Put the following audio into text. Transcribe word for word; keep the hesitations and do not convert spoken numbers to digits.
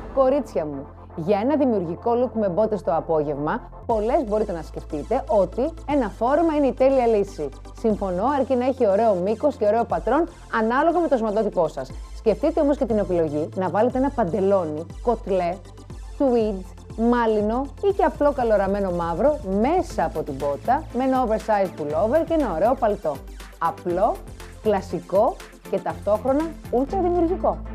Κορίτσια μου, για ένα δημιουργικό look με μπότες το απόγευμα, πολλές μπορείτε να σκεφτείτε ότι ένα φόρεμα είναι η τέλεια λύση. Συμφωνώ, αρκεί να έχει ωραίο μήκος και ωραίο πατρόν ανάλογα με το σωματότυπό σας. Σκεφτείτε όμως και την επιλογή να βάλετε ένα παντελόνι, κοτλέ, tweed, μάλινο ή και απλό καλοραμένο μαύρο μέσα από την μπότα με ένα oversize pullover και ένα ωραίο παλτό. Απλό, κλασικό και ταυτόχρονα ultra δημιουργικό.